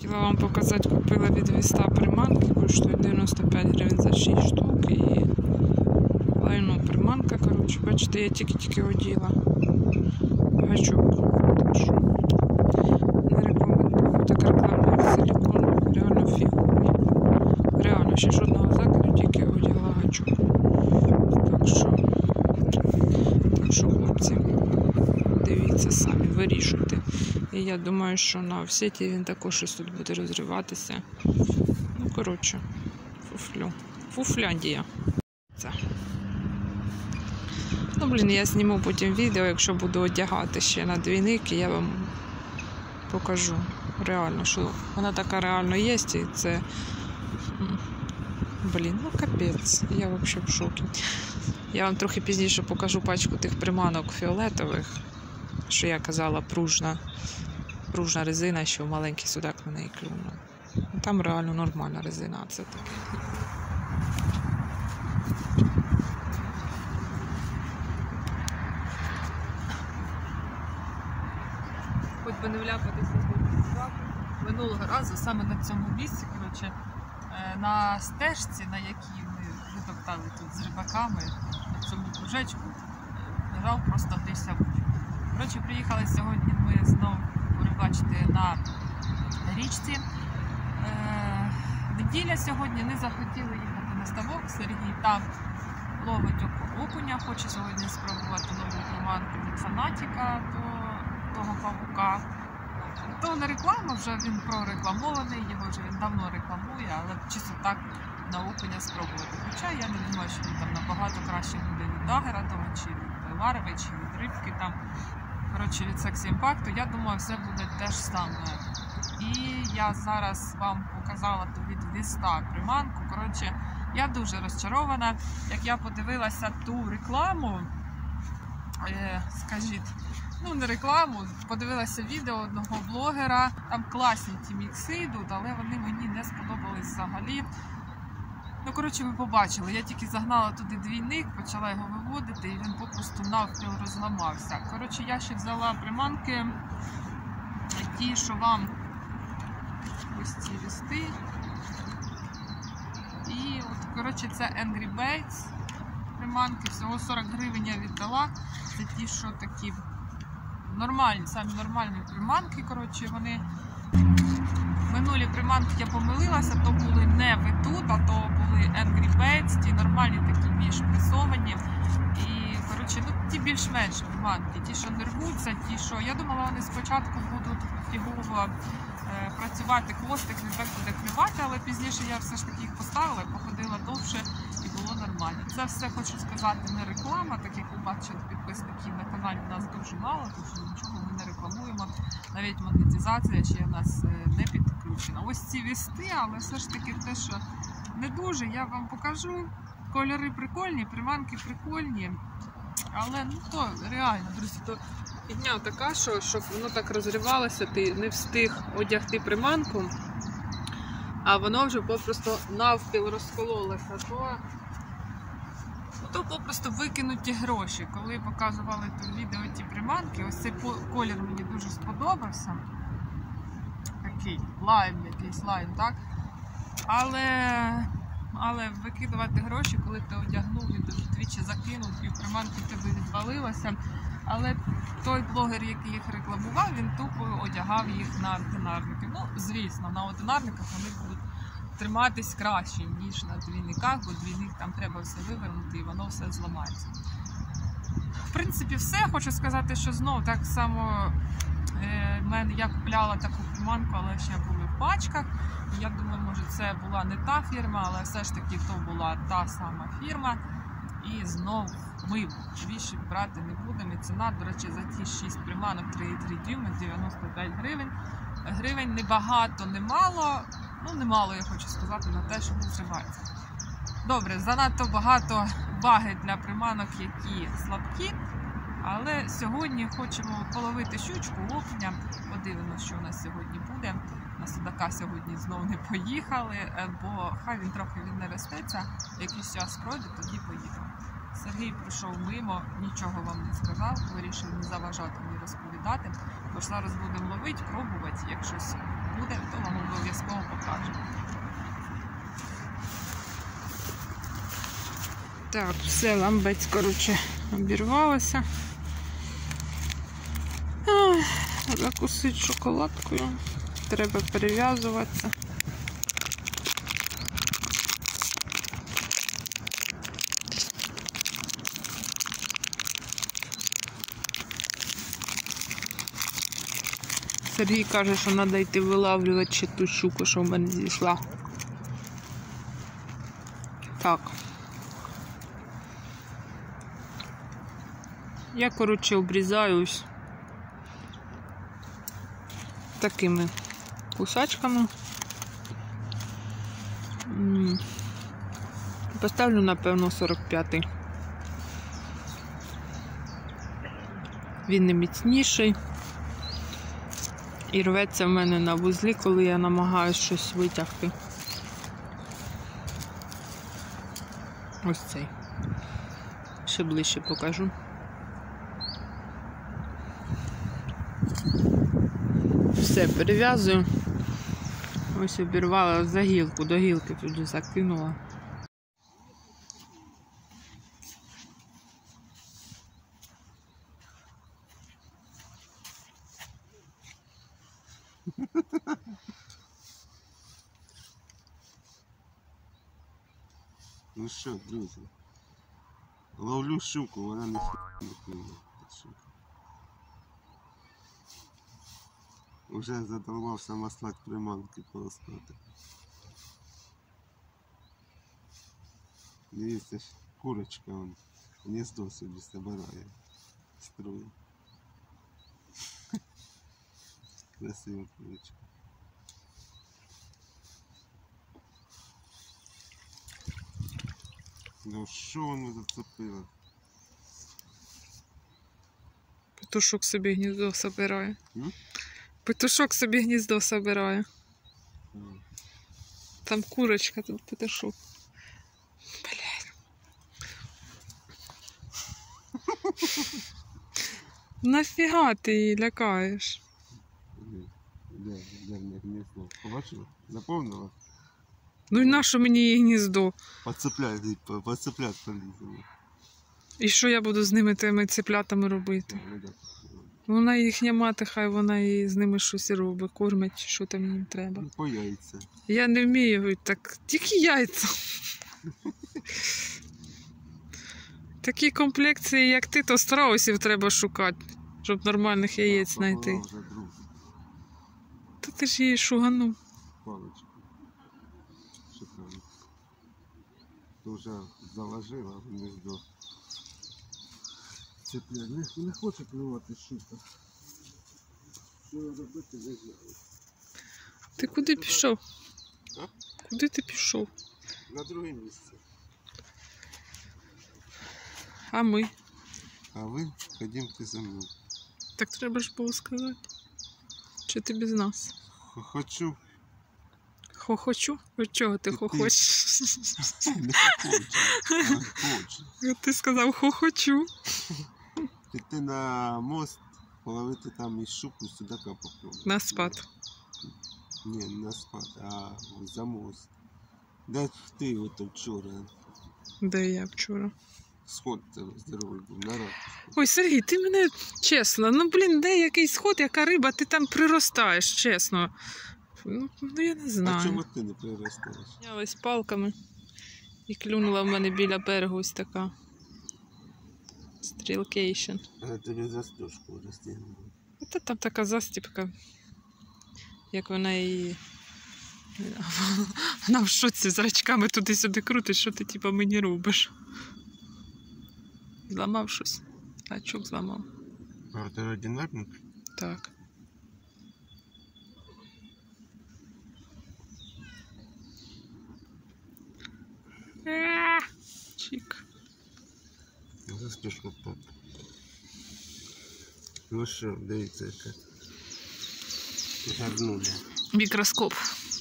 Хотіла вам показати, купила від Віста приманки, коштує 95 гривень за 6 штук і лайно приманка, коротше, бачите, я тільки оділа гачок, так що не рекомендую, так реклама силікон, реально фіговий, реально ще жодного закиду, тільки оділа гачок, так що хлопці, дивіться самі, вирішуйте. І я думаю, що на офсеті він також щось тут буде розриватися. Ну, коротше, фуфляндія. Це. Ну, блін, я зніму потім відео, якщо буду одягати ще на двійники, я вам покажу реально, що вона така реально є, і це, блін, ну капець, я взагалі в шокі. Я вам трохи пізніше покажу пачку тих приманок фіолетових, що я казала, пружна резина, що маленький судак на неї клюнув. Там реально нормальна резина, а це таке. Хоч би не вляпатися в судак. Минулого разу саме на цьому місці, коротше, на стежці, на якій ми витоптали тут з рибаками, на цьому кружечку, лежав просто грізь. Коротше, приїхали сьогодні ми знову порибачити на річці. Неділя сьогодні, не захотіли їхати на ставок. Сергій там ловить окуня, хоче сьогодні спробувати нову приманку від фанатіка до того павука. То не реклама, вже він прорекламований, його вже він давно рекламує, але чисто так на окуня спробувати. Хоча я не думаю, що він там набагато краще буде від дагера того, чи від вареви, чи від рибки там. Коротше, від Sexy Impact, я думаю, все буде те ж саме. І я зараз вам показала ту від Віста приманку. Коротше, я дуже розчарована. Як я подивилася ту рекламу, скажіть, ну не рекламу, подивилася відео одного блогера, там класні ті мікси йдуть, але вони мені не сподобались взагалі. Ну, коротше, ви побачили, я тільки загнала туди двійник, почала його виводити, і він попросту навпіл розламався. Коротше, я ще взяла приманки, ті, що вам ось ці Вісти. І, от, коротше, це Angry Baits приманки, всього 40 гривень я віддала. Це ті, що такі нормальні, самі нормальні приманки, коротше, вони... Минулі приманки я помилилася, то були не Витут, а то були Angry Baits, ті нормальні такі більш пресовані. І, коротше, ну, ті більш-менш приманки, ті, що не рвуться, ті, що... Я думала, вони спочатку будуть фігово працювати, хвостик не так буде клювати, але пізніше я все ж таки їх поставила, походила довше і було нормально. Це все, хочу сказати, не реклама, так як ви бачите, підписників на каналі у нас дуже мало, тому що нічого ми не рекламуємо, навіть монетизація ще у нас не підключена. Ось ці Вісти, але все ж таки те, що не дуже, я вам покажу. Кольори прикольні, приманки прикольні, але ну то реально, друзі, то фігня така, що щоб воно так розривалося, ти не встиг одягти приманку, а воно вже попросту навпіл розкололося, то попросту викинуті гроші. Коли показували тут відео ті приманки, ось цей колір мені дуже сподобався. Такий лайм, якийсь лайм, так? Але викидувати гроші, коли ти одягнув і двічі закинув, і приманки тебе відвалилося. Але той блогер, який їх рекламував, він тупо одягав їх на одинарники. Ну, звісно, на одинарниках вони будуть триматись краще, ніж на двійниках, бо двійник там треба все вивернути і воно все зламається. В принципі, все. Хочу сказати, що знову так само я купляла таку приманку, але ще були в пачках. Я думаю, може це була не та фірма, але все ж таки то була та сама фірма. І знов ми більше брати не будемо. І ціна, до речі, за ті 6 приманок 3,3 дюйми 95 гривень. Гривень не багато, не мало. Ну, немало, я хочу сказати, на те, що відривається. Добре, занадто багато ваги для приманок, які слабкі. Але сьогодні хочемо половити щучку, окуня. Подивимося, що у нас сьогодні буде. На судака сьогодні знову не поїхали, бо хай він трохи віднерестеться, якийсь час пройде, тоді поїдемо. Сергій прийшов мимо, нічого вам не сказав, вирішив не заважати мені розповідати. Тож зараз будемо ловити, пробувати, як щось буде, то вам обов'язково Так, все, ламбець, коротше, обірвалося. Закусити шоколадкою. Треба перев'язуватися. Сергій каже, що треба йти вилавлювати ще ту щуку, що в мене зійшла. Так. Я, коротше, обрізаюсь такими кусачками. Поставлю, напевно, 45-й. Він не міцніший. І рветься в мене на вузлі, коли я намагаюся щось витягти. Ось цей. Ще ближче покажу. Все, перев'язую. Ось обірвала за гілку, до гілки туди закинула. Ну що, друзі, ловлю щуку, вона не клює. Уже задолбався маслать приманки полоскати. Дивіться, курочка, вон, гніздо собі збирає, строїть. Красива курочка. Ну що воно зацепило? Петушок собі гніздо собирає. Петушок собі гніздо собирає. Там курочка, тут петушок. Блядь. Нафіга ти її лякаєш? Де в гніздо? Побачила? Заповнила? Ну і нащо мені її гніздо? Подцеплять полізли. І що я буду з ними тими цеплятами робити? Вона їхня мати, хай вона і з ними щось робить, кормить, що там їм треба. По яйця. Я не вмію так, тільки яйця. Такі комплекції, як ти, то страусів треба шукати, щоб нормальних яєць знайти. Та ти ж її шуганув. Палочку. Шикарно. Ти вже заложила в гніздо. Не хоче клювати щука. Що робити, не знаю. Ти куди пішов? А? Куди ти пішов? На друге місце. А ми? А ви ходімте за мною. Так треба ж було сказати. Чи ти без нас? Хочу. Хохочу? Від чого ти хохочеш? Не хочу, а хочу. Ти сказав хохочу. Піти на мост, половити там і щуку, судака попробувати. На спад. Ні, не на спад, а за мост. Де ти ото вчора? Де я вчора? Сход здоровий був, народ. Ой, Сергій, ти мене чесно, ну блін, де якийсь сход, яка риба, ти там приростаєш, чесно. Ну я не знаю. А чому ти не приростаєш? Знялась палками і клюнула в мене біля берегу ось така. Стрілкейшн. А тобі застежку розтягнули. Та там така застіпка, як вона її... Вона в шоці зрачками туди-сюди крутить, що ти типу мені робиш. Зламав щось. Гачок зламав. Ординарник? Так. Чик. Застежку поп. Ну що, дивіться, яка. Гарнули. Мікроскоп.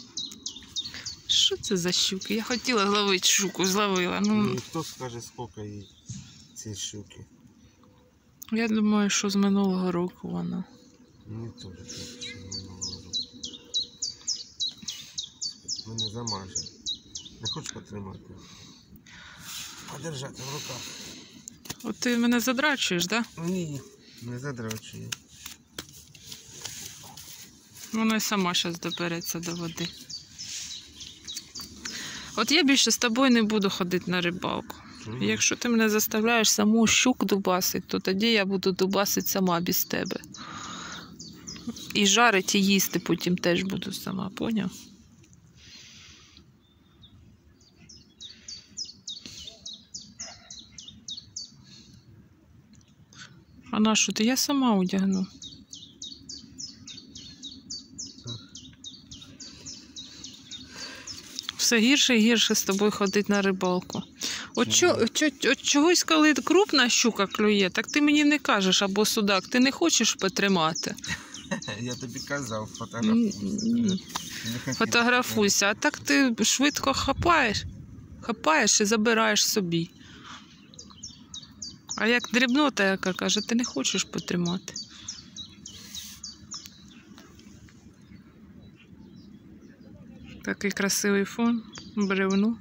Що це за щуки? Я хотіла зловити щуку, зловила. Ну, хто скаже, скільки їй ці щуки? я думаю, що з минулого року вона. Мені теж так, що минулого року. Мене замаже. Не хочеш потримати? подержати в руках. От ти мене задрачуєш, так? Да? Ні, не задрачує. Вона й сама зараз добереться до води. От я більше з тобою не буду ходити на рибалку. Якщо ти мене заставляєш саму щук дубасити, то тоді я буду дубасити сама без тебе. І жарити, і їсти потім теж буду сама, поняв? А на що ти? Я сама одягну. Все гірше і гірше з тобою ходити на рибалку. От чогось, коли крупна щука клює, так ти мені не кажеш, або судак, ти не хочеш потримати. Я тобі казав, фотографуйся. Фотографуйся, а так ти швидко хапаєш і забираєш собі. А як дрібнота, яка каже, ти не хочеш потримати. Такий красивий фон, бревно.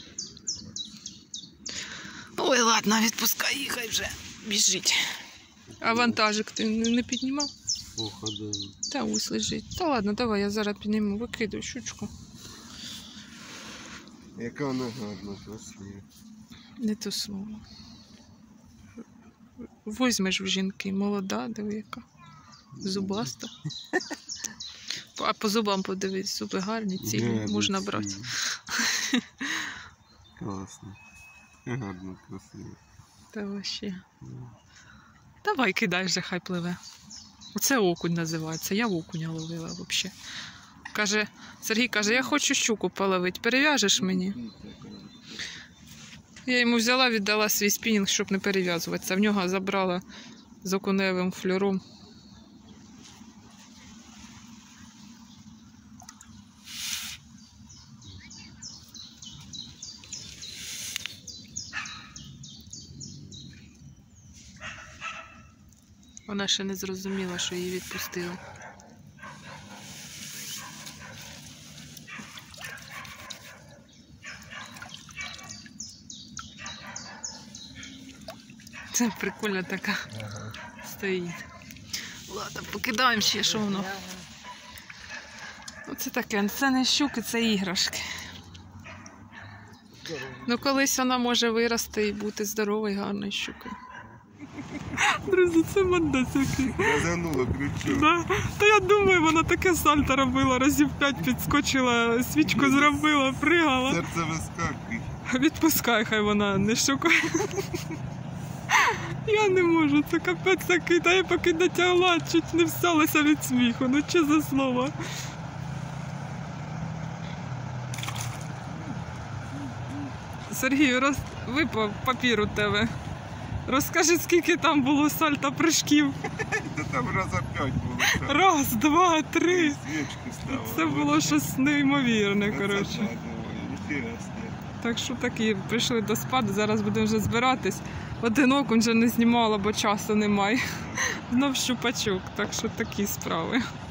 Ой, ладно, відпускай їх, хай вже біжить. А вантажик ти не піднімав? Походу. Та ось лежить. Та ладно, давай, я зараз підніму, викидаю щучку. Яка вона гарна, красива. Не то слово. Возьмеш в жінки, молода, диви яка. Зубаста. А по зубам подивись, зуби гарні, цілі, можна брати. Класно. Гарно, красиво. Та вообще. Давай кидай вже, хай пливе. Оце окунь називається, я окуня ловила взагалі. Каже, Сергій каже, я хочу щуку половити, перев'яжеш мені? Я йому взяла, віддала свій спінінг, щоб не перев'язуватися. В нього забрала з окуневим флюром. Вона ще не зрозуміла, що її відпустили. Це прикольна така стоїть. Ладно, покидаємо ще, що воно. Оце таке, це не щуки, це іграшки. Ну колись вона може вирости і бути здоровою, гарною щукою. Друзі, це мандас який. Розганула крючок. Да? Та я думаю, вона таке сальто робила, разів 5 підскочила, свічку зробила, пригала. Серце вискакує. Відпускай, хай вона не шукає. Я не можу, це капець такий, та я поки дотягла, чуть не всалася від сміху, ну що за слово. Сергій, випав папір у тебе. Розкажи, скільки там було сальто прыжків. Та там раза 5 було. Раз, два, три. Свічки ставили. Це було щось неймовірне, коротше. Інтересно. Так що такі, прийшли до спаду, зараз будемо вже збиратись. Один окунь вже не знімала, бо часу немає. Знов щупачок, так що такі справи.